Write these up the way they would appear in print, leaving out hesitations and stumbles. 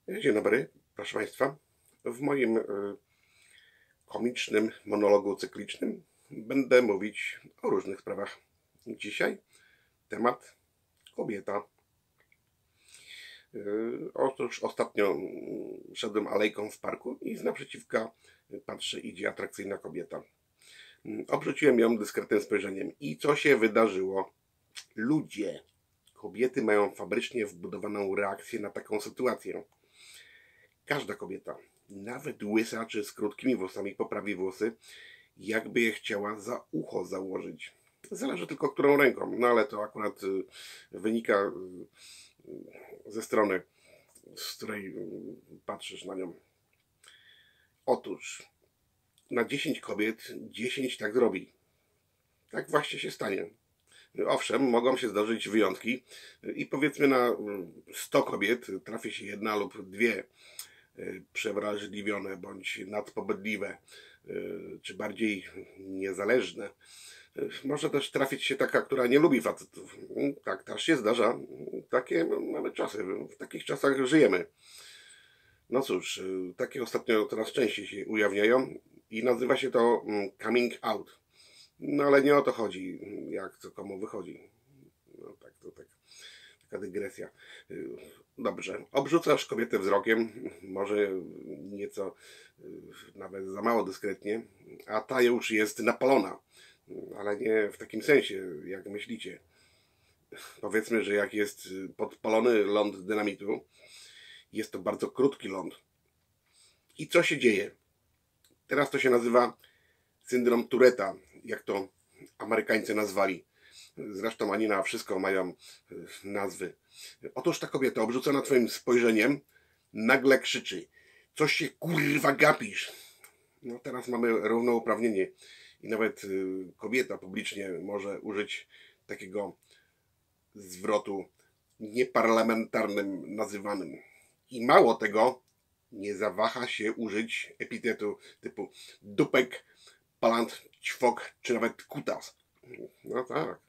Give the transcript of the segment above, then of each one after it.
Dzień dobry, proszę Państwa. W moim komicznym monologu cyklicznym będę mówić o różnych sprawach. Dzisiaj temat kobieta. Otóż ostatnio szedłem alejką w parku i z naprzeciwka patrzę, idzie atrakcyjna kobieta. Obrzuciłem ją dyskretnym spojrzeniem. I co się wydarzyło? Ludzie, kobiety mają fabrycznie wbudowaną reakcję na taką sytuację. Każda kobieta, nawet łysa czy z krótkimi włosami, poprawi włosy, jakby je chciała za ucho założyć. Zależy tylko którą ręką, no ale to akurat wynika ze strony, z której patrzysz na nią. Otóż na 10 kobiet 10 tak zrobi. Tak właśnie się stanie. Owszem, mogą się zdarzyć wyjątki i powiedzmy na 100 kobiet trafi się jedna lub dwie przewrażliwione bądź nadpobydliwe, czy bardziej niezależne. Może też trafić się taka, która nie lubi facetów. Tak też się zdarza. Takie mamy czasy. W takich czasach żyjemy. No cóż, takie ostatnio coraz częściej się ujawniają i nazywa się to coming out. No ale nie o to chodzi, jak to komu wychodzi. No tak, to tak. Taka dygresja. Dobrze, obrzucasz kobietę wzrokiem, może nieco nawet za mało dyskretnie, a ta już jest napalona, ale nie w takim sensie, jak myślicie. Powiedzmy, że jak jest podpalony ląd dynamitu, jest to bardzo krótki ląd. I co się dzieje? Teraz to się nazywa syndrom Touretta, jak to Amerykańcy nazwali. Zresztą ani na wszystko mają nazwy. Otóż ta kobieta obrzucona twoim spojrzeniem nagle krzyczy: coś się kurwa gapisz. No teraz mamy równouprawnienie i nawet kobieta publicznie może użyć takiego zwrotu nieparlamentarnym nazywanym. I mało tego, nie zawaha się użyć epitetu typu dupek, palant, ćwok czy nawet kutas. No tak.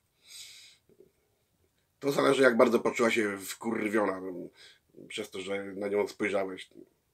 To zależy, jak bardzo poczuła się wkurwiona przez to, że na nią spojrzałeś.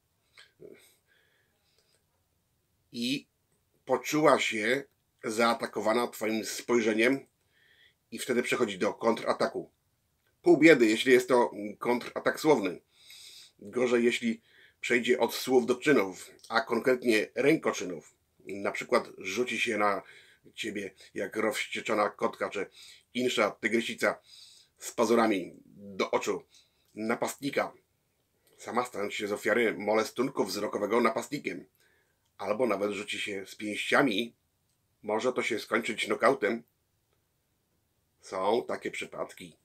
I poczuła się zaatakowana twoim spojrzeniem i wtedy przechodzi do kontrataku. Pół biedy, jeśli jest to kontratak słowny. Gorzej, jeśli przejdzie od słów do czynów, a konkretnie rękoczynów. Na przykład rzuci się na ciebie jak rozwścieczona kotka czy insza tygrysica z pazurami do oczu napastnika. Sama stanie się z ofiary molestunku wzrokowego napastnikiem. Albo nawet rzuci się z pięściami. Może to się skończyć nokautem. Są takie przypadki.